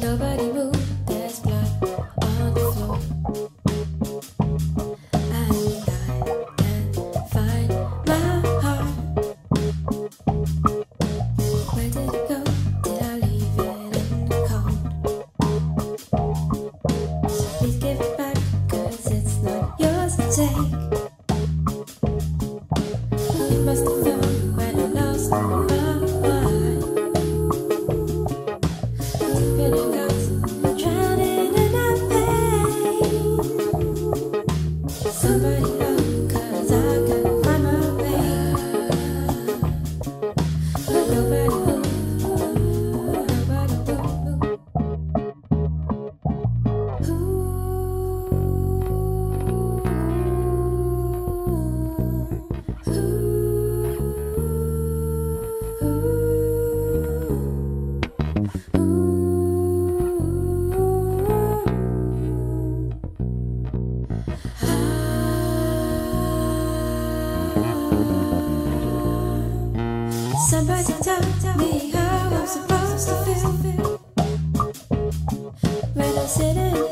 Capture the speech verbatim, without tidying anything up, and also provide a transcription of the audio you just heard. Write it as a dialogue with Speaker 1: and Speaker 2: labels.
Speaker 1: nobody move, there's blood on the floor. And I can't find my heart. Where did it go? Did I leave it in the cold? So please give it back, cause it's not yours to take. You must have known when I lost my mind. Feeling guts, drowning in our pain. Somebody look, cause I can't find my way. But nobody move, nobody move. Ooh, ooh, somebody tell me how I'm supposed to feel when I'm sitting